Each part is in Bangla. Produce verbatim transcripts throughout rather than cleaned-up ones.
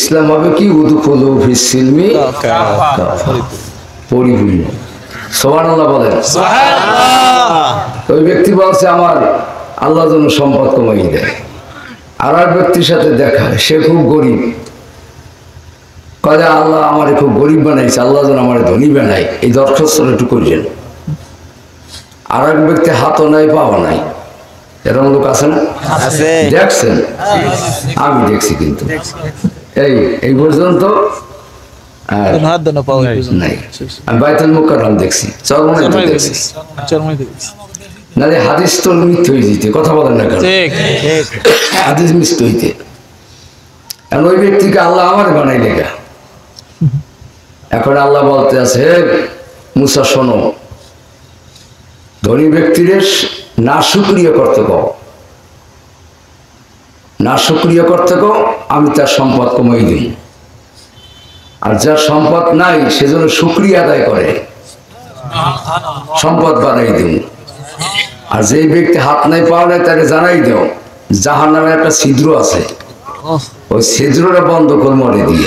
ইসলাম হবে কি উদুখুলু ফিস সিলমি পরিপূর্ণ। সুবহানাল্লাহ বলেন। ওই ব্যক্তি বলছে আমার আল্লাহ যেন সম্পদ কমাই দেয়। আর এক ব্যক্তির সাথে দেখা, সে খুব গরিব, কয়ে আল্লাহ আমার খুব গরিব বানাইছে, আল্লাহ যেন আমার ধনী বানাই, এই দরখাস্ত একটু করছেন। আর এক ব্যক্তি হাতও নাই পাও নাই, এরকম লোক আছে না? দেখছেন? আমি দেখছি কিন্তু এই এই পর্যন্ত নাই। আমি বাইতুল মুকাররম দেখছি, চরমনাইতে দেখছি, নাহলে হাদিস তো মিথ্যা হয়ে যেতে, কথা বলেন না কেন? হাদিস মিথ্যা হইতে। এখন ওই ব্যক্তিকে আল্লাহ আমার বানাই লেখা। এখন আল্লাহ বলতে আছে, হে মুসা শোনো, ধনী ব্যক্তির না শুকরিয়া করতে কও, না শুকরিয়া করতে কও, আমি তার সম্পদ কমাই দিই। আর যার সম্পদ নাই সেজন্য শুকরিয়া আদায় করে, সম্পদ বাড়াই দিই। আর যে ব্যক্তি হাত নাই পাও নাই তাকে জানাই দাও জাহান্নামে একটা ছিদ্র আছে, ওই ছিদ্রটা বন্ধ করে মরে দিয়ে।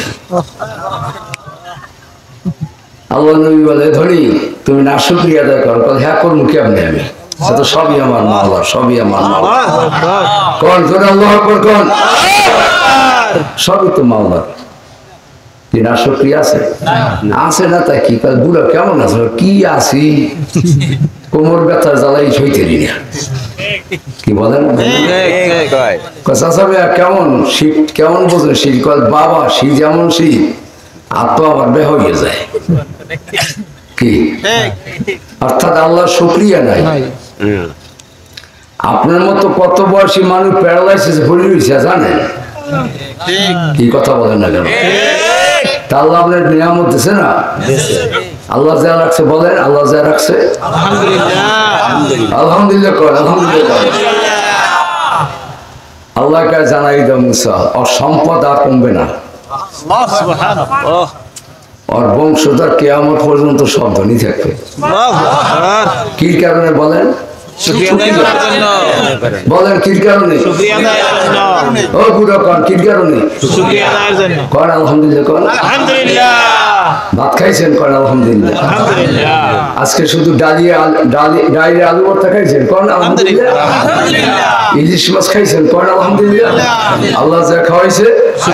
আল্লাহ নবী বলে, ধনী তুমি না শুকরিয়া আদায় করো। হ্যাঁ করবো কেমনি আমি, তো সবই আমার মাওলা, সবই আমার মাওলা। কোন ধরে আল্লাহ আকবার কোন, সবই তো মাওলা। কি না শুকরিয়া আছে? আছে না তাই কি? বুড়া কেমন আছে? কি আছি, কোমর ব্যথার জ্বালাই সইতে দিই না। কি বলেন? কেমন শীত, কেমন বোঝেন শীত? বাবা শীত যেমন শীত, আর তো আবার বে হয়ে যায় কি? অর্থাৎ আল্লাহ শুকরিয়া নাই। আপনার মতো কত বয়সী মানুষ প্যারালাইসিস ভরে রয়েছে জানেন? কি কথা বলেন না কেন? তা আল্লাহ আপনার নিয়ামত দিছে না? আল্লাহ যা রাখছে বলেন, আল্লাহ যা রাখছে আলহামদুলিল্লাহ কর, আলহামদুলিল্লাহ। আল্লাহকে জানাই দাও মুসা, ওর সম্পদ আর কমবে না, ওর বংশধর কিয়ামত পর্যন্ত সব ধনী থাকবে। কি কারণে বলেন? বলেন কি কারণে? ও বুড়ো কন কি কারণে? কর আলহামদুলিল্লাহ, কর ভাত খাইছেন, কর আলহামদুলিল্লাহ। আজকে শুধু ডালিয়ে ডালি ডাইলে আলু ভর্তা খাইছেন, কর আলহামদুলিল্লাহ। ইলিশ মাছ খাইছেন, কর আলহামদুলিল্লাহ। আল্লাহ যা খাওয়াইছে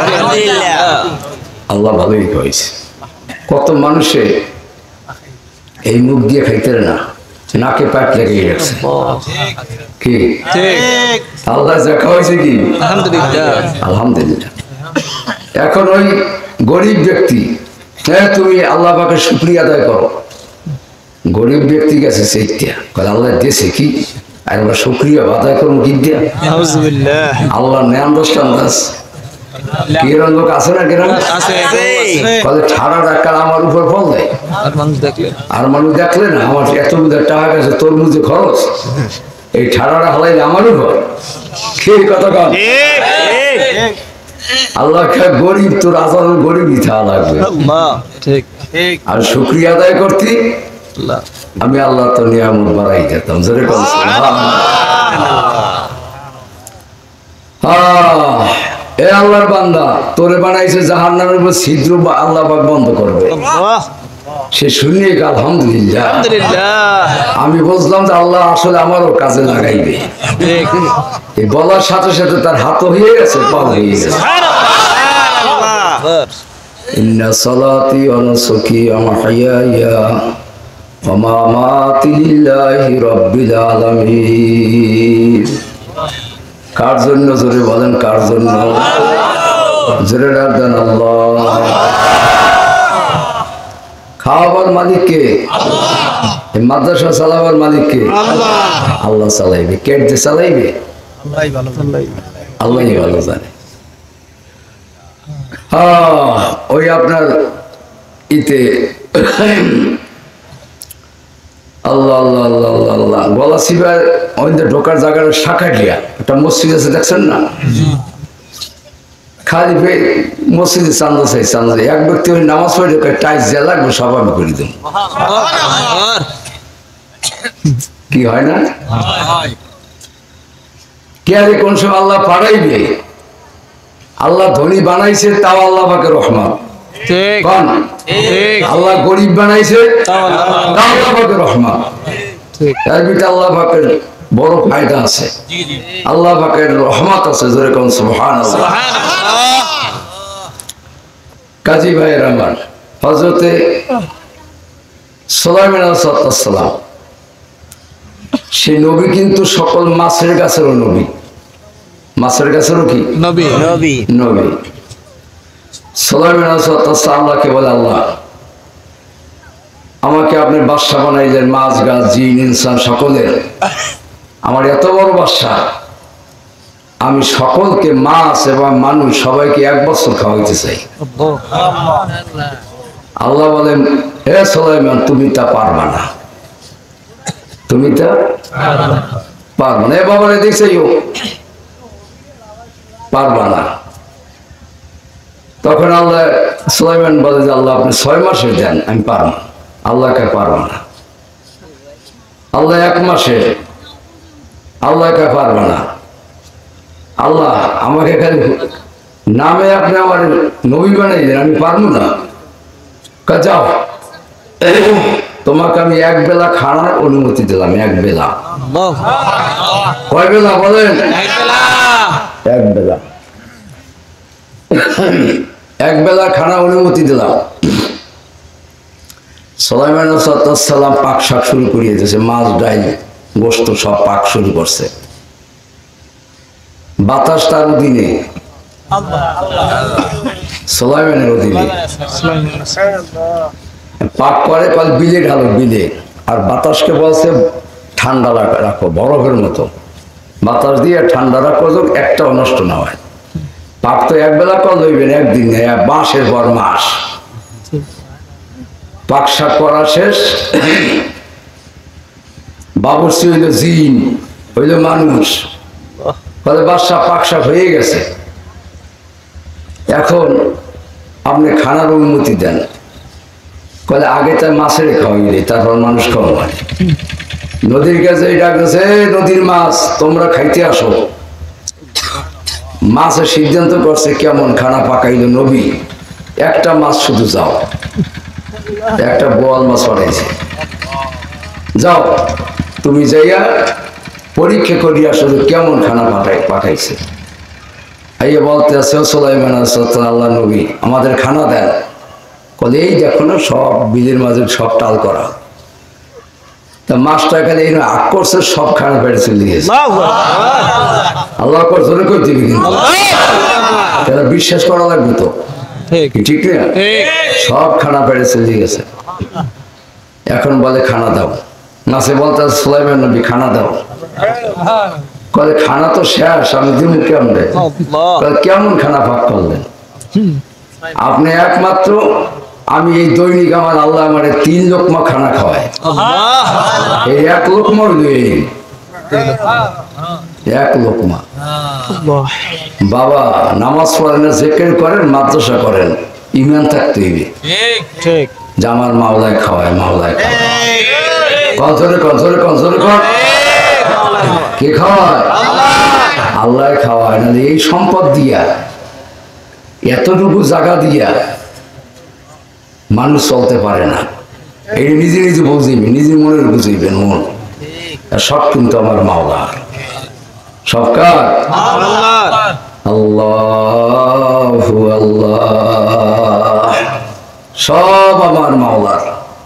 আল্লাহ ভালোই খাওয়াইছে। কত মানুষে এই মুখ দিয়ে খাইতে না, নাকে পাইপ লেগে গেছে। কি আল্লাহ যা খাওয়াইছে কি আলহামদুলিল্লাহ। এখন ওই গরিব ব্যক্তি, হ্যাঁ তুমি আল্লাহ পাকের শুকরিয়া আদায় করো। গরিব ব্যক্তি গেছে সেইটা, আল্লাহ দিয়েছে কি আর আমরা শুকরিয়া আদায় করবো কি দিয়া? আল্লাহ নেন দশটা আন্দাজ। কিরম লোক আছে না? কিরম ঠাড়া ডাক্তার আমার উপর ফল দেয়, আর মানুষ দেখলে না আমার এত টাকা গেছে তোর মুঝে খরচ, এই ঠাড়াটা হলাইলে আমার উপর। কি কথা কন? আল্লাহ গরিব, তোর আসার গরিবই থাকা লাগবে। আর শুকরিয়া আদায় করতি আমি আল্লাহ তো নিয়ামত বাড়াই যেতাম। জোরে কন এ আল্লাহর বান্দা, তোরে বানাইছে জাহান্নামের উপর ছিদ্র বা আল্লাহ পাক বন্ধ করবে। সে শুনিয়ে আলহামদুলিল্লাহ। আমি বুঝলাম যে আল্লাহ আসলে আমারও কাজে লাগাইবে। এই বলার সাথে সাথে তার হাত হয়ে গেছে, পা হয়ে গেছে। ইন্না সালাতি ওয়া নুসুকি ওয়া মাহইয়ায়া ওয়া মামাতি লিল্লাহি রাব্বিল আলামিন। কার জন্য? জোরে বলেন কার জন্য? জোরে ডাক দেন আল্লাহ। খাওয়াবার মালিক কে? মাদ্রাসা চালাবার মালিক কে? আল্লাহ চালাইবে। কে যে চালাইবে? আল্লাহই ভালো জানে। ওই আপনার ইতে আল্লাহ আল্লাহ আল্লাহ আল্লাহ আল্লাহ গলা শিবার ওই ঢোকার জায়গার শাখা দিয়া একটা মসজিদ আছে, দেখছেন না? খালি মসজিদে চান্দা চাই, চান্দা এক ব্যক্তি ওই নামাজ পড়ে টাইস যা লাগবে সব আমি করে দেব। কি হয় না? কে আরে কোন সময় আল্লাহ পাড়াইবে আল্লাহ ধনী বানাইছে তাও আল্লাহ পাকের রহমত। ঠিক কোন ঠিক আল্লাহ গরিব বানাইছে তাও আল্লাহ পাকের রহমত। ঠিক এর ভিতরে আল্লাহ পাকের বড় ফায়দা আছে, আল্লাহ পাকের রহমত আছে। জোরে কোন সুবহানাল্লাহ। কাজী ভাইয়ের আমার, হযরতে সুলাইমান আলাইহিস সালাম সে নবী কিন্তু সকল মাছের গাছেরও নবী। মাছের গাছেরও কি নবী নবী নবী। সুলাইমান আলাইহিস সালাম আল্লাহকে বলে, আল্লাহ আমাকে আপনি বাদশা বানাইলেন, মাছ গাছ জিন ইনসান সকলের। আমার এত বড় বাদশা, আমি সকলকে মাছ এবং মানুষ সবাইকে এক বছর খাওয়াইতে চাই। আল্লাহ বলেন, হে সুলাইমান তুমি তা পারবা না, তুমি তা পারবা না। এ বাবারে দেখছে পারবা না। তখন আল্লাহ সুলাইমান বলে যে আল্লাহ আপনি ছয় মাসে দেন, আমি পারবো। আল্লাহকে পারবো না। আল্লাহ এক মাসে, আল্লাহকে পারবো না। আল্লাহ আমাকে খালি নামে আপনি আমার নবী বানাইলেন, আমি পারবো না। যাও, তোমাকে আমি এক বেলা খাওয়ার অনুমতি দিলাম। এক বেলা, কয় বেলা বলেন? এক বেলা, এক বেলা খানা অনুমতি দিলাম। সুলাইমান আলাইহিস সালাম পাক শাক শুরু করিয়ে দিয়েছে, মাছ ডাইল গোস্ত সব পাক শুরু করছে। বাতাস তার অধীনে, সুলাইমানের অধীনে পাক করে। কাল বিলে ঢালো, বিলে। আর বাতাসকে বলছে ঠান্ডা রাখো, বরফের মতো বাতাস দিয়ে ঠান্ডা রাখো, একটাও নষ্ট না হয়। পাক তো এক বেলা কল হইবেন, একদিন মাসের পর মাস। পাক শাক করা শেষ, বাবুর্চি হইল জিন, হইল মানুষ। বলে বাদশা পাক শাক হয়ে গেছে, এখন আপনি খানার অনুমতি দেন। বলে আগে তার মাছের খাওয়াইলে, তারপর মানুষ খাওয়া। নদীর কাছে ডাকতেছে, নদীর মাছ তোমরা খাইতে আসো। মাছের সিদ্ধান্ত করছে কেমন খানা পাকাইল নবী, একটা মাছ শুধু যাও, একটা বোয়াল মাছ পাঠাইছে, যাও তুমি যাইয়া পরীক্ষা করিয়া শুধু কেমন খানা পাঠাই পাঠাইছে। আইয়া বলতে আছে, সুলাইমান আলাইহিস আল্লাহ নবী আমাদের খানা দেন। বলে এই দেখো না সব বিলের মাঝে সব টাল করা। তা মাছটা খালি এই আগ করছে, সব খানা পেটে চলে গেছে। আল্লাহ করছে কই দিবি, কিন্তু তারা বিশ্বাস করা লাগবে তো, ঠিক না? সব খানা পেটে চলে গেছে। এখন বলে খানা দাও। মাছে বলতে সুলাইমান নবী খানা দাও। বলে খানা তো শেষ, আমি দিব কেমনে? কেমন খানা ভাগ করলেন আপনি? একমাত্র আমি এই দৈনিক আমার আল্লাহ আমার তিন লোকমা খানা খাওয়ায়। এই এক লোকমা এক লোকমা। বাবা নামাজ পড়েন, জিকির করেন, মাদ্রাসা করেন, ঈমান থাকতে হইবে যে আমার মাওলায় খাওয়ায়, মাওলায় খাওয়ায়। কনসরে কনসরে কনসরে কর, কে খাওয়ায়? আল্লাহ খাওয়ায়। না এই সম্পদ দিয়া, এতটুকু জায়গা দিয়া মানুষ চলতে পারে না। এই নিজে নিজে বুঝিবে, নিজে মনের বুঝিবেন মন। সব কিন্তু আমার মাওলার, সব কার? আল্লাহু আল্লাহ, সব আমার মাওলার।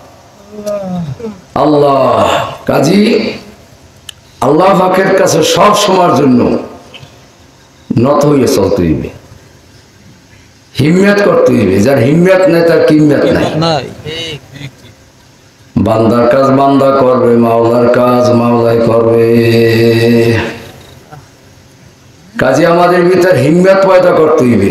আল্লাহ কাজী আল্লাহ পাকের কাছে সব সময়ের জন্য নত হইয়া চলতে হইবে, হিম্মত করতে হইবে। যার হিম্মত নাই তার কিম্মত নাই। বান্দার কাজ বান্দা করবে, মাওলার কাজ মাওলাই করবে। কাজে আমাদের ভিতর হিম্মত পয়দা করতে হইবে।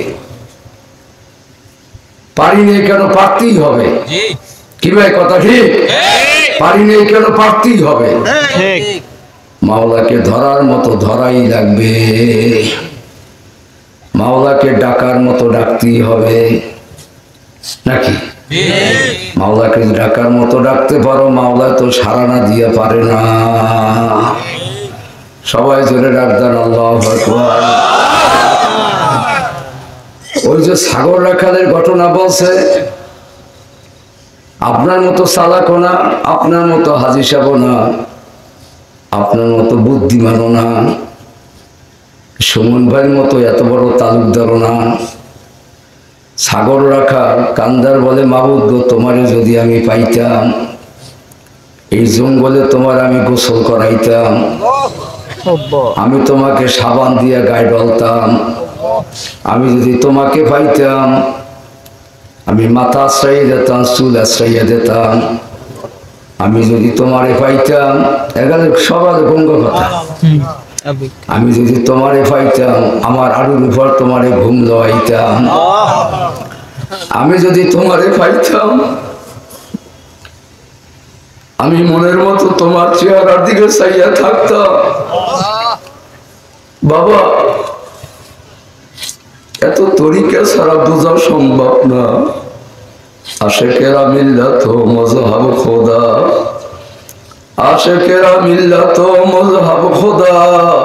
পারি নেই কেন, পারতেই হবে। কি ভাই কথা ঠিক? পারি নেই কেন, পারতেই হবে। মাওলাকে ধরার মতো ধরাই লাগবে, মাওলাকে ডাকার মতো ডাকতেই হবে, নাকি? মাওলাকে ডাকার মতো ডাকতে পারো, মাওলা তো সাড়া না দিয়ে পারে না। সবাই জোরে ডাক দেন আল্লাহু আকবার। ওই যে সাগর রাখালের ঘটনা বলছে, আপনার মতো চালাকও না, আপনার মতো হাজি সাহেব না, আপনার মতো বুদ্ধিমানও না, সুমন ভাইয়ের মতো এত বড় তালুকদারও না। সাগর রাখা কান্দার বলে, মাবুদ গো, তোমারে যদি আমি পাইতাম, এই জঙ্গলে তোমার আমি গোসল করাইতাম, আমি তোমাকে সাবান দিয়ে গায়ে ডলতাম, আমি যদি তোমাকে পাইতাম, আমি মাথা আশ্রয় দিতাম, চুল আশ্রয় দিতাম, আমি যদি তোমারে পাইতাম, এগালে সবার গঙ্গ কথা, আমি যদি তোমারে পাইতাম, আমার আড়ুর উপর তোমারে ঘুম লইতাম, আমি যদি তোমারে পাইতাম, আমি মনের মতো তোমার চেহারার দিকে চাইয়া থাকতাম। বাবা, এত তরিকা ছাড়া বোঝা সম্ভব না। আশেকেরা মিল্লাত মজহাব খোদা, আশেকেরা মিল্লাত মজহাব খোদা,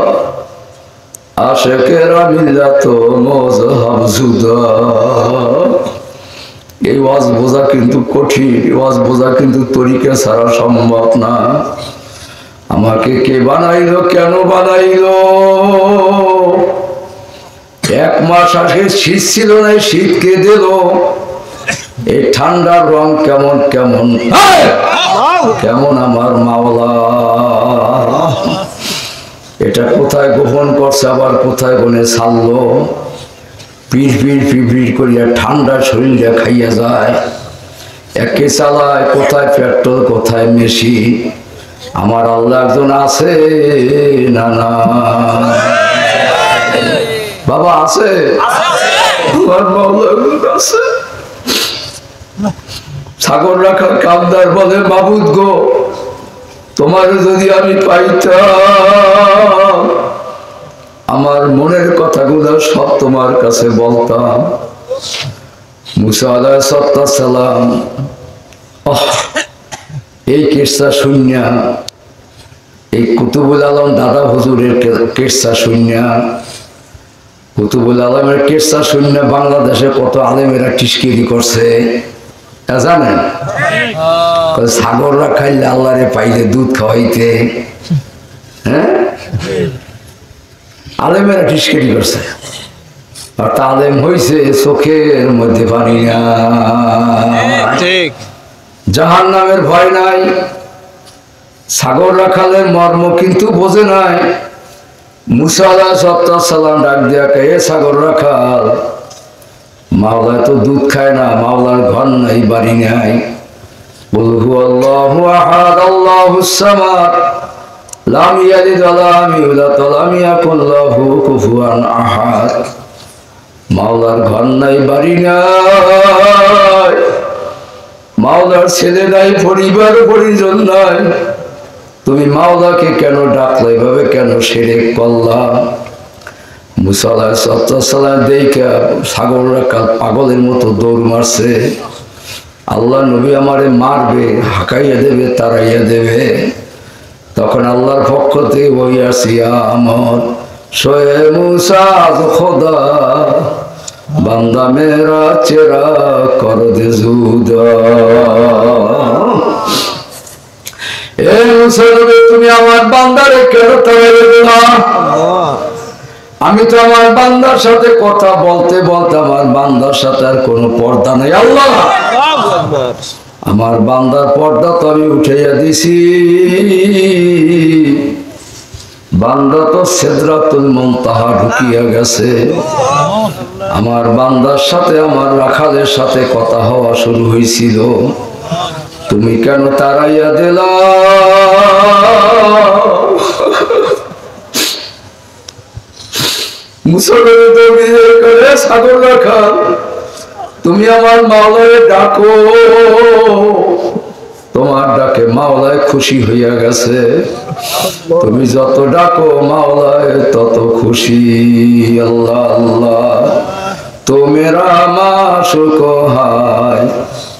আশেকেরা মিল্লাত মজহাব জুদা। এই ওয়াজ বোঝা কিন্তু কঠিন, ওয়াজ বোঝা কিন্তু তরিকা ছাড়া সম্ভব না। আমাকে কে বানাইলো, কেন বানাইলো? এক মাস আগে শীত ছিল না, শীত কে দিল? এই ঠান্ডার রং কেমন কেমন কেমন আমার মাওলা, এটা কোথায় গোপন করছে, আবার কোথায় গনে ছাড়লো। পিড় পিড় পিড় পিড় করিয়া ঠান্ডা শরীরে খাইয়া যায়। একে চালায়, কোথায় পেট্রোল, কোথায় মেশিন। আমার আল্লাহ একজন আছে না? না বাবা, আছে। আমার মাওলা একজন আছে। সাগর রাখার কান্দার বলে, মাবুদ গো, তোমার যদি আমি পাইতাম, আমার মনের কথাগুলো সব তোমার কাছে বলতাম। মুসা আলাইহিস সালাম এই কিসসা শুনিয়া, এই কুতুবুল আলম দাদা হুজুরের কিসসা শুনিয়া, কুতুবুল আলমের কিসসা শুনিয়া বাংলাদেশে কত আলেমেরা টিসকিরি করছে জানেন? সাগররা খাইলে আল্লাহরে পাইলে দুধ খাওয়াইতে, হ্যাঁ, আলেমেরা টিসকিরি করছে। আর তালেম হইছে চোখের মধ্যে পানি না, জাহান্নামের ভয় নাই। সাগর রাখালের মর্ম কিন্তু বোঝে নাই। মুসা আলাইহিস সালাম ডাক দিয়া কে, সাগর রাখাল, মাওলা তো দুধ খায় না, মাওলার ঘর নাই, বাড়ি নাই। কুল হুয়াল্লাহু আহাদ, আল্লাহুস সামাদ, লাম ইয়ালিদ ওয়া লাম ইউলাদ ওয়া লাম ইয়াকুল লাহু কুফুয়ান আহাদ। মাওলার ঘর নাই, বাড়ি নাই, মাওলার ছেলে নাই, পরিবার পরিজন নাই। তুমি মাওলাকে কেন ডাকলে, এভাবে কেন শিরক করলা? মুসা আলাইহিস সালাম দেখা সাগর রাখাল পাগলের মতো দৌড় মারছে। আল্লাহ নবী আমারে মারবে, হাঁকাইয়া দেবে, তাড়াইয়া দেবে। তখন আল্লাহর পক্ষ থেকে বই আসি, আমার শোয়ে মুসা খোদা, বান্দা মেরা চেরা কর দে জুদা। এ মুসা নবী, তুমি আমার বান্দারে কেন তাড়াইয়া দিলা? আমি তো আমার বান্দার সাথে কথা বলতে বলতে আমার বান্দার সাথে আর কোনো পর্দা নেই। আল্লাহ, আমার বান্দার পর্দা তো আমি উঠাইয়া দিছি। বান্দা তো সিদরাতুল মুনতাহা ঢুকিয়া গেছে। আমার বান্দার সাথে আমার রাখালের সাথে কথা হওয়া শুরু হয়েছিল, তুমি কেন তাড়াইয়া দিলা? সাগর রাখাল, তুমি আমার মাওলায় ডাকো। তোমার ডাকে মাওলায় খুশি হইয়া গেছে। তুমি যত ডাকো মাওলায় তত খুশি। আল্লাহ আল্লাহ, তো মেরা মাশুক হায়,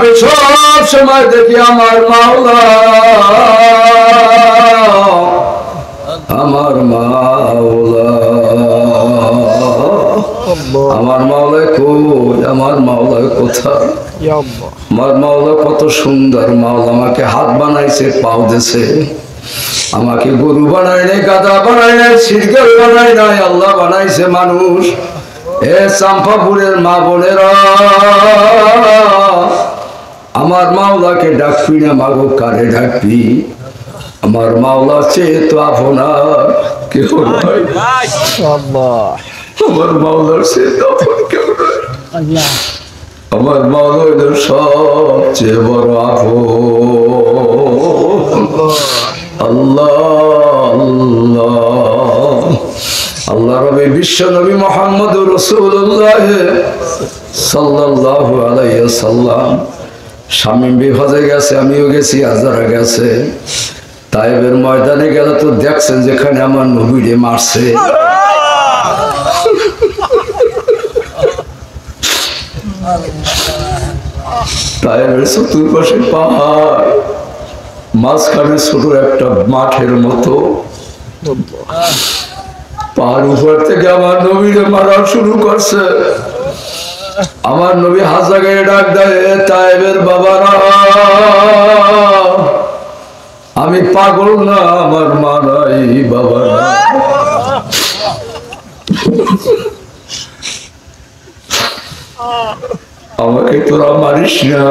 আমি সব সময় দেখি আমার মাওলা, আমার মাওলা, আমার মাওলা কই, আমার মাওলা কোথায়? আমার মাওলা কত সুন্দর মাওলা, আমাকে হাত বানাইছে, পাও দিয়েছে, আমাকে গরু বানায় নাই, গাধা বানায় নাই, সিরগেল বানায় নাই, আল্লাহ বানাইছে মানুষ। এ চাম্পাপুরের মা বোনেরা, আমার মাওলাকে ডাকবি না মাগো, কারে ডাকবি? আমার মাওলা চেয়ে তো আপনার কেউ নয়, আমার মাওলার চেয়ে তো আপন কেউ নয়। আমার মাওলা হইল সবচেয়ে বড় আপন। আল্লাহ আল্লাহ আল্লাহ রবি বিশ্ব নবী মুহাম্মদুর রাসূলুল্লাহ সাল্লাল্লাহু আলাইহি ওয়াসাল্লাম শামীম বিভাজে গেছে, আমিও গেছি, আজারা গেছে। তায়েবের ময়দানে গেলে তো দেখছেন যেখানে আমার নবীরে মারছে, তায়েবের চতুর্পাশে পাহাড়, মাঝখানে ছোট একটা মাঠের মতো, পাহাড় উপর থেকে আমার নবীরে মারা শুরু করছে। আমার নবী হাজা গায়ে ডাক দেয়, তায়েবের বাবারা, আমি পাগল না, আমার মা নাই, বাবা না, আমাকে তোরা মারিস না।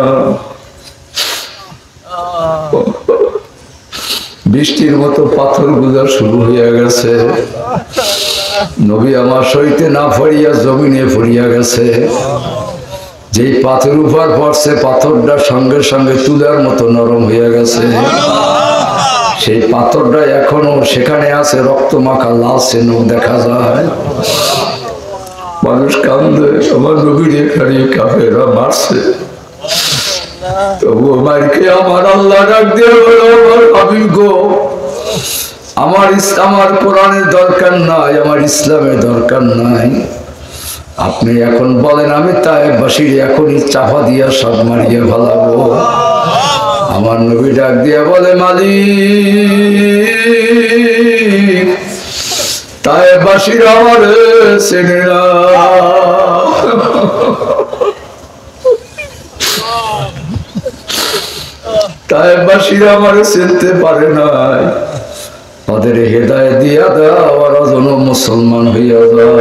বৃষ্টির মতো পাথর গুজা শুরু হইয়া গেছে, নবী আমার সইতে না ফরিয়া জমিনে ফরিয়া গেছে। যেই পাথর উপর পড়ছে, পাথরটা সঙ্গে সঙ্গে তুলার মতো নরম হইয়া গেছে। সেই পাথরটা এখনো সেখানে আছে, রক্ত মাখা লাল চিহ্ন দেখা যায়। মানুষ কান্দে, আমার নবীর এখানে কাফেররা মারছে, তবুও মাইকে আমার আল্লাহ ডাক দিয়ে বলো, আমার হাবিব গো, আমার আমার কোরআনের দরকার নাই, আমার ইসলামের দরকার নাই, আপনি এখন বলেন আমি তায়েববাসীর এখনই চাপা দিয়া সব মারিয়ে ফেলাবো। আমার নবী ডাক দিয়া বলে, মালিক, তায়েববাসীর আমার চেনে না, তায়েববাসীর আমার চিনতে পারে নাই, তাদের হেদায়েত দিয়া দাও, ওরা যেন মুসলমান হইয়া দাও।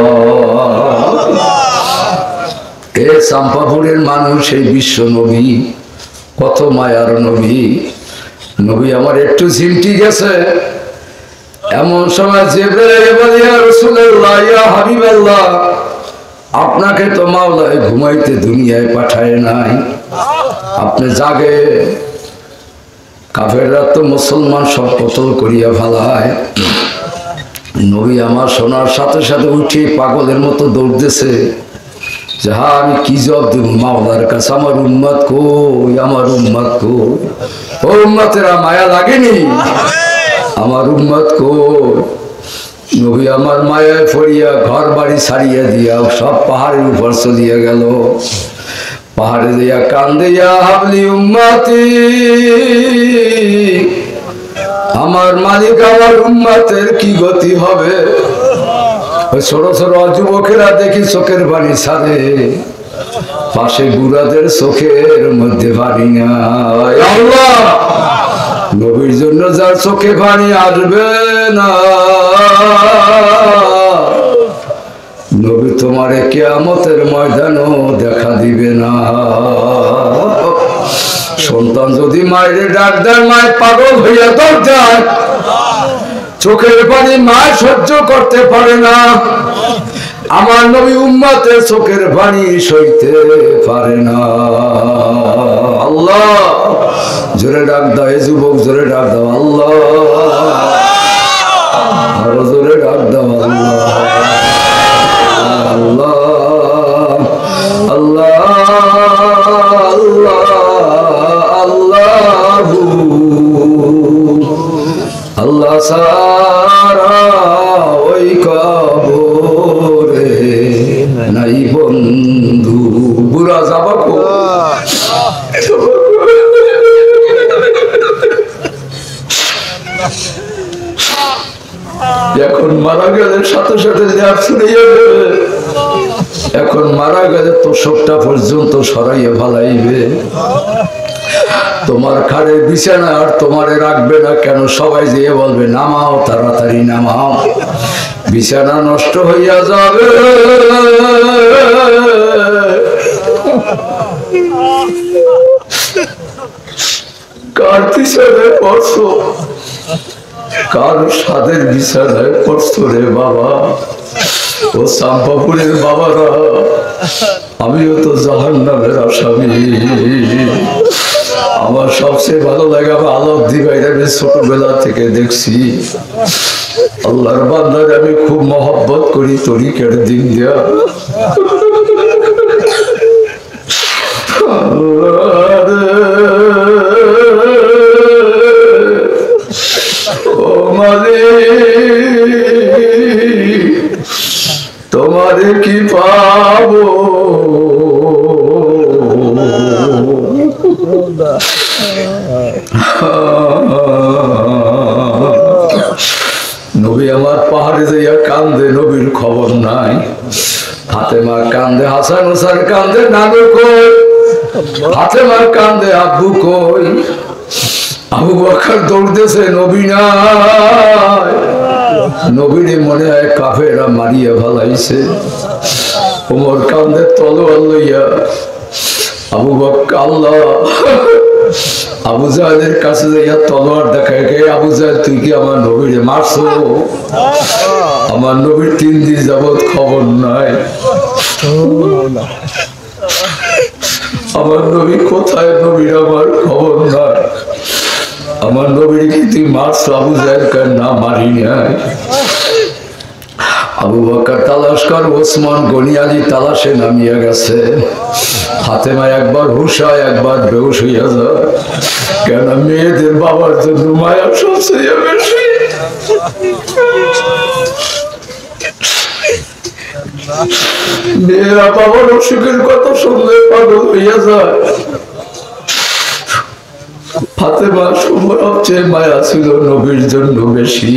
এ চাম্পাপুরের মানুষ, এই বিশ্ব নবী, কত মায়ার নবী। নবী আমার একটু ঝিমটি গেছে, এমন সময় জিবরাইল বলে, ইয়া রাসূলুল্লাহ, ইয়া হাবিবাল্লাহ, আপনাকে তো মাওলায় ঘুমাইতে দুনিয়ায় পাঠায় নাই, আপনি জাগে। কাফেররা তো মুসলমান সব কতল করিয়া ফেলায়। নবী আমার শোনার সাথে সাথে উঠে পাগলের মতো দৌড়তেছে, যে হ্যাঁ আমি কি জবাব দেব মাওলার কাছে, আমার উম্মত কই, আমার উম্মত কই? ও উম্মতেরা, মায়া লাগেনি? আমার উম্মত কই? নবী আমার মায়ায় পড়িয়া ঘর বাড়ি ছাড়িয়া দিয়া সব পাহাড়ের উপর চলিয়া গেল। পাহাড়ে দিয়া কান্দিয়া, হাবলি উম্মতি, আমার মালিক, আমার উম্মতের কি গতি হবে? ওই ছোট ছোট যুবকেরা দেখি চোখের পানি ছাড়ে, পাশে বুড়াদের চোখের মধ্যে পানি নাই। আল্লাহ, নবীর জন্য যার চোখে পানি আসবে না, নবী তোমারে কিয়ামতের ময়দানও দেখা দিবে না। সন্তান যদি মায়ের ডাক দেয়, মায়ের পাগল হইয়া দরজায়, চোখের পানি মায় সহ্য করতে পারে না, আমার নবী উম্মতের চোখের পানি সইতে পারে না। আল্লাহ, জোরে ডাক দাও, এ যুবক জোরে ডাক দাও, আল্লাহ, আরো জোরে ডাক দাও, আল্লাহ, আল্লাহ, আল্লাহ, আল্লাহ, আল্লাহ সারা ওই কবরে নাই বন্ধু। বুড়া যাবা এখন মারা গেলে সাথে সাথে ল্যাব ছুড়িয়ে দেবে, এখন মারা গেলে তোষকটা পর্যন্ত সরাইয়ে ভালাইবে। তোমার খাড়ে বিছানা আর তোমারে রাখবে না কেন, সবাই যেয়ে বলবে নামাও, তাড়াতাড়ি নামাও, বিছানা নষ্ট হইয়া যাবে। কার পিছনে পড়ছো, কার সাদের বিছানায় পড়ছো রে বাবা? ও চাম্পাপুরের বাবারা, আমিও তো জাহান্নামের আসামি। আমার সবচেয়ে ভালো লাগে আমার আলাউদ্দি ভাইরা, আমি ছোটবেলা থেকে দেখছি। আল্লাহর বান্দার আমি খুব মহব্বত করি, তরিকার দিন দিয়া। ও মালিক, তোমারে কি পাবো? নবী আমার পাহাড়ে যাইয়া কান্দে, নবীর খবর নাই। ফাতেমা কান্দে, হাসান হোসেন কান্দে, নানু কই? ফাতেমা কান্দে, আব্বু কই? আবু বকর দৌড়তেছে, নবী নাই। নবীরে মনে হয় কাফেররা মারিয়া ভালাইছে। ওমর কান্দে তলোয়ার লইয়া। আবু বকর আল্লাহ আবু জাহেলের কাছে যাইয়া তলোয়ার দেখায়, কে আবু জাহেল তুই কি আমার নবীরে মারছো? আমার নবীর তিন দিন যাবৎ খবর নাই। আমার নবী কোথায়? নবীর আমার খবর নাই। আমার নবীর কি তুই মারছো? আবু জাহেল কয় না, মারি নাই। আবু বকর তালাশ কর, ওসমান গনি আলী তালাশে নামিয়া গেছে। ফাতেমা একবার হুশ হয়, একবার বেহুশ হইয়া যায়। কেন? মেয়েদের বাবার জন্য মায়া সবচেয়ে বেশি। মেয়েরা বাবার অসুখের কথা শুনলে পাগল হইয়া যায়। ফাতেমা সবচেয়ে মায়া ছিল নবীর জন্য বেশি।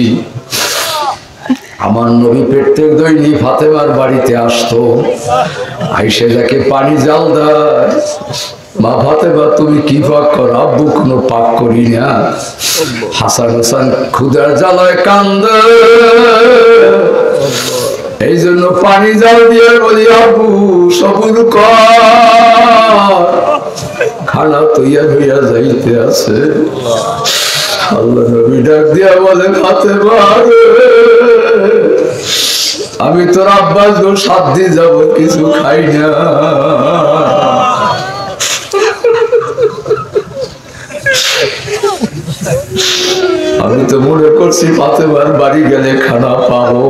আমার নবী প্রত্যেক দৈনিক ফাতেমার বাড়িতে আসতো, আইসে যাকে পানি জাল দেয়। মা ফাতেমা তুমি কি পাক কর? আব্বু কোনো পাক করি না। হাসান হাসান ক্ষুধার জ্বালায় কান্দে, এই জন্য পানি জাল দিয়ে বলি আব্বু সবুর কর, খানা তৈয়ার হইয়া যাইতে আছে। আল্লাহ নবী ডাক দিয়া বলে ফাতেমা আমি তোর আব্বাস গো সাত দিন যাবো কিছু খাই না। আমি তো মনে করছি ফাতেমার বাড়ি গেলে খানা পাবো।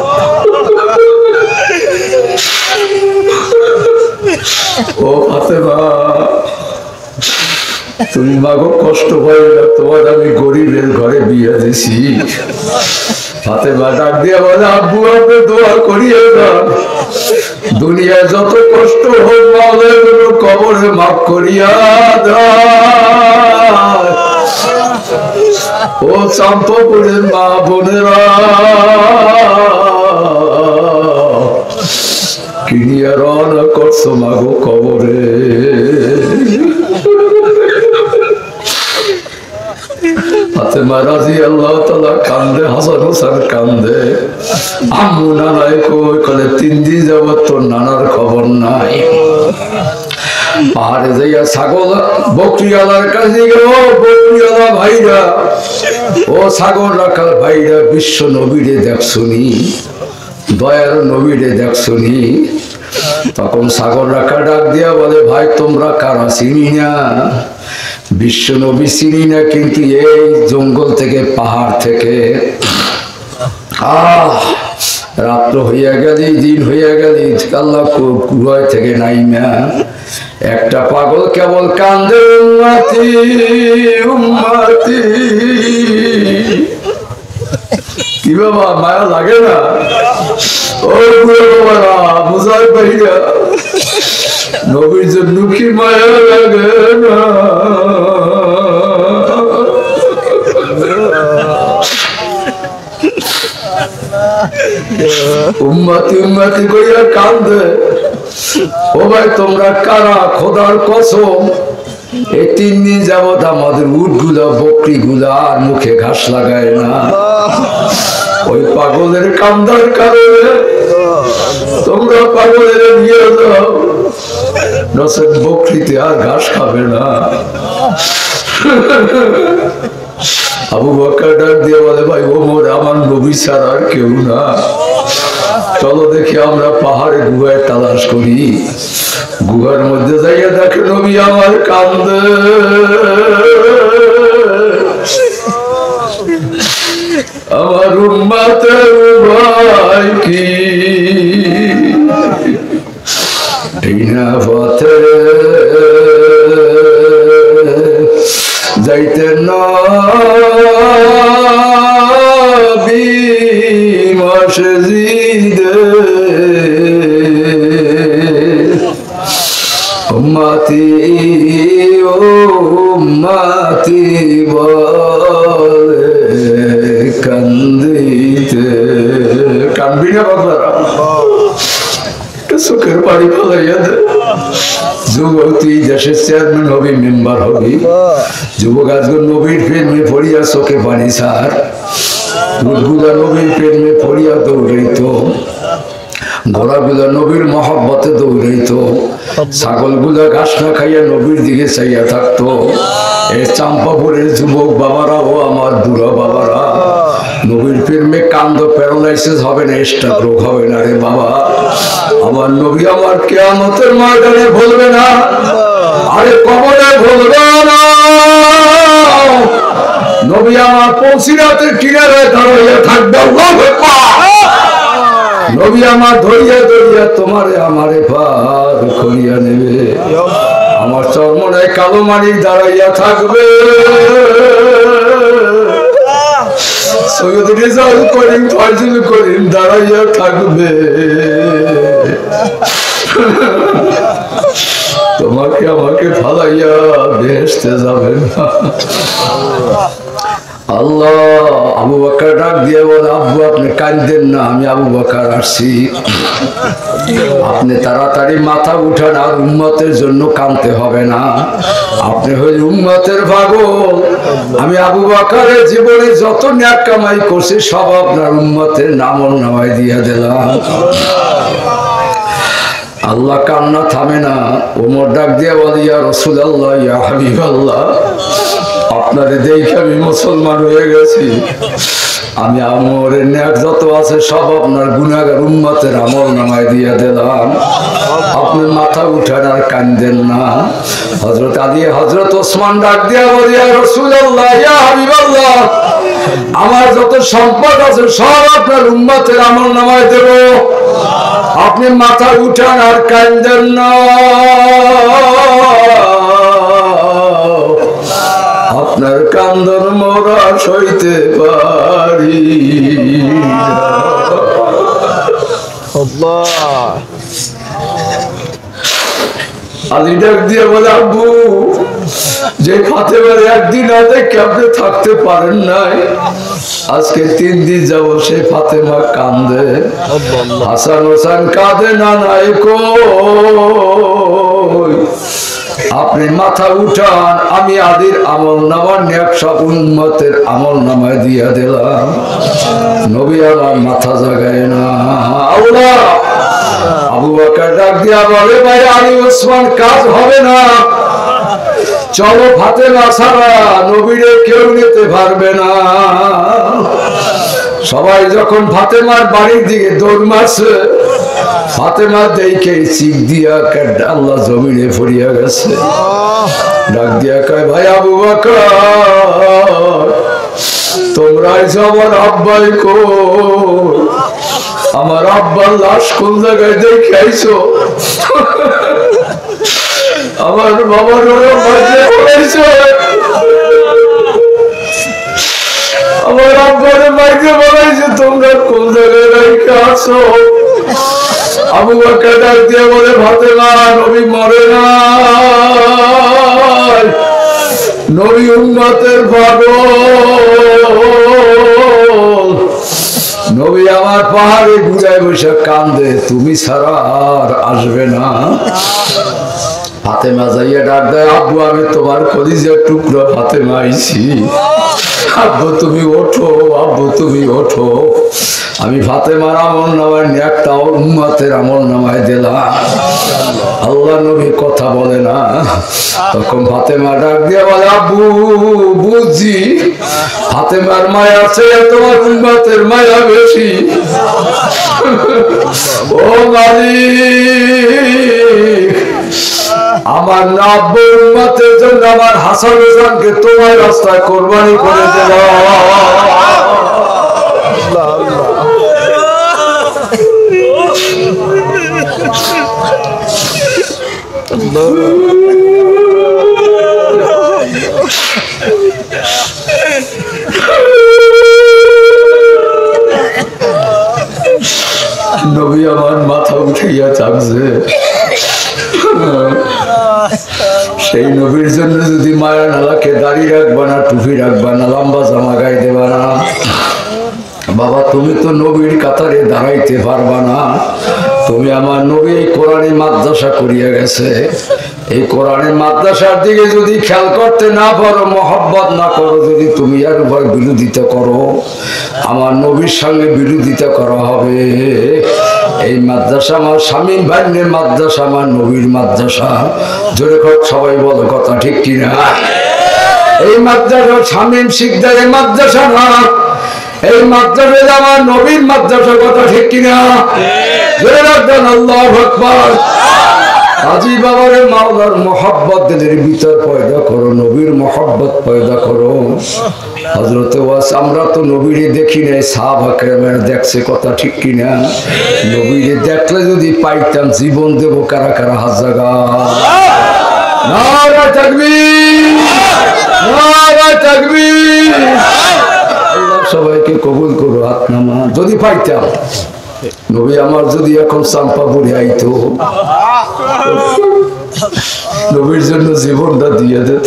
ও ফাতেমা তুমি মাগো কষ্ট পাই না, তোমার আমি গরিবের ঘরে বিয়ে দিছি। ফাতেমা ডাক দিয়া বলে আব্বু আপনি দোয়া করিয়ে দাও, দুনিয়ায় যত কষ্ট হোক মাওলার জন্য কবরে মাফ করিয়া দাও। ও চাম্পাপুরের মা বোনেরা কি নিয়ে রওনা করছো মাগো কবরে? ফাতেমা রাদিয়াল্লাহু তাআলা কান্দে, হাসান হোসেন কান্দে। আম্মু নানাই কই? কলে তিন দিন যাবত তোর নানার খবর নাই। পাহাড়ে যাইয়া ছাগল বকরিওয়ালার কাছে গেল, বকরিওয়ালা ভাইরা ও ছাগল রাখার ভাইরা বিশ্ব নবীরে দেখছনি, দয়ার নবীরে দেখছনি? তখন ছাগল রাখা ডাক দিয়া বলে ভাই তোমরা কারা চিনি না? বিশ্ব নবী চিনি না, কিন্তু এই জঙ্গল থেকে পাহাড় থেকে আহ রাত্র হইয়া গেলি, দিন হইয়া গেলি, আল্লাহ কুয়ায় থেকে নাইমা একটা পাগল কেবল কান্দে উম্মতি উম্মতি। কি বাবা মায়া লাগে না? ও বুড়ো বাবারা বুঝাই পাইরা নবীর জন্য কি মায়া লাগে না? উম্মতি উম্মতি কইয়া কান্দে। ও ভাই তোমরা কারা? খোদার কসম এই তিন দিন যাবত আমাদের উট গুলা বকরি গুলা আর মুখে ঘাস লাগায় না। ওই পাগলের কান্দার কারণে তোমরা পাগলের নিয়ে যাও, নসেদ বকরিতে আর ঘাস খাবে না। আবু বকর ডাক দিয়ে বলে, ভাই ওমর আমার নবী ছাড়া আর কেউ না, চলো দেখি আমরা পাহাড়ে গুহায় তালাশ করি। গুহার মধ্যে যাইয়া দেখে নবী আমার কান্দে। আমার উম্মতের ভাই কি টিনা পথে যাইতে নবী মসজিদে, উম্মতি উম্মতি বলে কান্দিতে। কানবি না বাবারা? চোখের পানি ফলাইয়া দে। যুবক তুই দেশের চেয়ারম্যান হবি, মেম্বার হবি, যুবক আজকে নবীর প্রেমে পড়িয়া চোখে পানি ছাড়। উটগুলা নবীর প্রেমে পড়িয়া দৌড়াইতো, ঘোড়াগুলা নবীর মহব্বতে দৌড়াইতো, ছাগলগুলা ঘাস না খাইয়া নবীর দিকে চাইয়া থাকতো। এই চাম্পাপুরের যুবক বাবারা ও আমার বুড়া বাবারা, নবীর প্রেমে কান্দ প্যারালাইসিস হবে না, স্ট্রোক রোগ হবে না রে বাবা। আমার নবী আমার কিয়ামতের ময়দানে বলবে না, আরে কবরে বলবে না। নবী আমার পৌঁছিরাতের কিনারে দাঁড়িয়ে থাকবে, নবী আমার ধরিয়া ধরিয়া তোমারে আমারে পার করিয়া নেবে। আমার চরমনে কালো মানিক দাঁড়াইয়া থাকবে, সৈয়দ রেজাউল করিম ফয়জুল করিম দাঁড়াইয়া থাকবে। তোমাকে আমাকে ফালাইয়া বেহেশতে যাবে না। আল্লাহ। আবু বকর ডাক দিয়ে বলে, আব্বু আপনি কাঁদেন না, আমি আবু বকর আসছি, আপনি তাড়াতাড়ি মাথা উঠান, আর উম্মতের জন্য কাঁদতে হবে না, আপনি হইলে উম্মতের পাগল। আমি আবু বকরের জীবনে যত নেক কামাই করছি সব আপনার উম্মতের নামল নামায় দিয়া দিলাম। আল্লাহ কান্না থামে না। ওমর ডাক দিয়ে বলে, ইয়া রাসূলুল্লাহ, ইয়া হাবিবাল্লাহ, আপনারে দেখে আমি মুসলমান হয়ে গেছি। আমি আমলের নেক যত আছে সব আপনার গুনাহগার উম্মতের আমল নামায় দিয়ে দিলাম, আপনি মাথা উঠান আর কাঁদেন না। হযরত আলী হযরত ওসমান ডাক দিয়া বলে, ইয়া রাসূলুল্লাহ, ইয়া হাবিবাল্লাহ, আমার যত সম্পদ আছে সব আপনার উম্মতের আমল নামায় দেব, আপনি মাথা উঠান আর কাঁদেন না। আপনার কান্দন মোরা সইতে পারি। আলী ডাক দিয়ে বলে, আব্বু যে ফাতেমার একদিন আগে আপনি থাকতে পারেন নাই, আজকে তিন দিন যাব সে ফাতেমা কান্দে। হাসান হোসেন কাঁদে না, নাই কই, আপনি মাথা উঠান, আমি আদির আমল নামার নেক সব উম্মতের আমল নামায় দিয়া দিলাম। নবী আমার মাথা জাগায় না। আল্লাহ। আবু বকর ডাক দিয়া বলে, ভাই আলী ওসমান কাজ হবে না, চলো ফাতেমা ছাড়া নবীরে কেউ নিতে পারবে না। সবাই যখন ফাতেমার বাড়ির দিকে দৌড় মারছে, ফাতেমা দেখে চিক দিয়া আল্লাহ জমিনে পড়িয়া গেছে। ডাক দিয়া কয়, ভাই আবু বকর, তোমরা আমার আব্বাই কই? আমার আব্বার লাশ কোন জায়গায় দেখে আইছো? আমার বাবার মাঝে পড়েছে, আমার আব্বার মাঝে বলাইছে, তোমরা কোন জায়গায় রেখে আসো? আবু বকর ডাক দিয়ে বলে ফাতেমা নবী মরে না, নবী উম্মতের পাগল, নবী আমার পাহাড়ে ঘুরায় বসে কান্দে, তুমি ছাড়া আর আসবে না। ফাতেমা যাইয়া ডাক দেয় আব্বু আমি তোমার কলিজার টুকরো ফাতেমা আইছি, আব্বু তুমি ওঠো, আব্বু তুমি ওঠো। আমি ফাতেমার আমল নামায় একটা উম্মতের আমল নামায় দিলাম। আল্লাহ নবী কথা বলে না, তখন ফাতেমা ডাক দিয়ে বলে আব্বু বুঝি ফাতেমার মায়া আছে তোমার উম্মতের মায়া বেশি। ও মালিক আমার নব্বই উম্মতের জন্য আমার হাসান হোসেনকে তোমার রাস্তায় কোরবানি করে দিলাম। নবী আমার মাথা উঠাইয়া চাপছে। সেই নবীর জন্য যদি মায়া না লাগে দাড়ি রাখবা না, টুপি রাখবা না, লম্বা জামা গায়ে দেবা না, বাবা তুমি তো নবীর কাতারে দাঁড়াইতে পারবা না। তুমি আমার নবী এই কোরআনে মাদ্রাসা করিয়া গেছে, এই কোরআনের মাদ্রাসার দিকে যদি খেয়াল করতে না পারো, মহব্বত না করো, যদি তুমি আর উপর বিরোধিতা করো, আমার নবীর সঙ্গে বিরোধিতা করা হবে। এই মাদ্রাসা আমার স্বামীর ভাগ্নের মাদ্রাসা, আমার নবীর মাদ্রাসা। জোরে হোক সবাই বলো কথা ঠিক কিনা? এই মাদ্রাসা স্বামীর শিকদারের মাদ্রাসা না, এই মাদ্রাসা আমার নবীর মাদ্রাসা, কথা ঠিক কিনা? জোরে রাখবেন আল্লাহু আকবার। আজি বাবারে মাওলার মোহাব্বত দিলের ভিতর পয়দা করো, নবীর মোহাব্বত পয়দা করো। হযরত ওয়াস আমরা তো নবীরে দেখি নাই, সাহাবা কেরামের দেখছে, কথা ঠিক কিনা? নবীরে দেখলে যদি পাইতাম জীবন দেব, কারা কারা হাত জাগা। নারে তাকবীর, নারে তাকবীর। আল্লাহ সবাইকে কবুল করো, হাত নামা। যদি পাইতাম নবী আমার যদি এখন চাম্পাপুরে আইতো, নবীর জন্য জীবনটা দিয়ে দিত।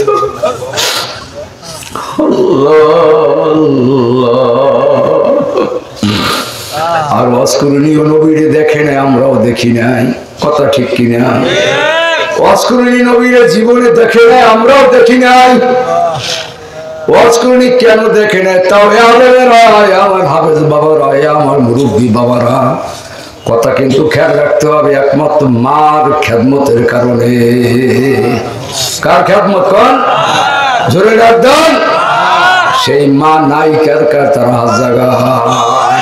আর ওয়াজ করুনিও নবীরে দেখে নাই, আমরাও দেখি নাই, কথা ঠিক কিনা? ওয়াজ করুনি নবীরে জীবনে দেখে নাই, আমরাও দেখি নাই। ওয়াজ করুনি কেন দেখে নাই? তাও আমার হাফেজ বাবারা, আমার মুরব্বী বাবারা, কথা কিন্তু খেয়াল রাখতে হবে, একমাত্র মার খেদমতের কারণে। কার খেদমত? কোন? জোরে রাখবেন। সেই মা নাই কার কার তারা হাত জায়গা।